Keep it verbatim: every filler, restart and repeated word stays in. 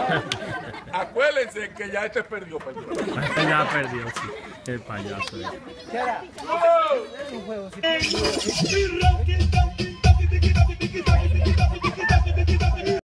Acuérdense que ya este perdió, perdió. Este ya perdió, sí. El payaso. ¿Qué era? Es un juego.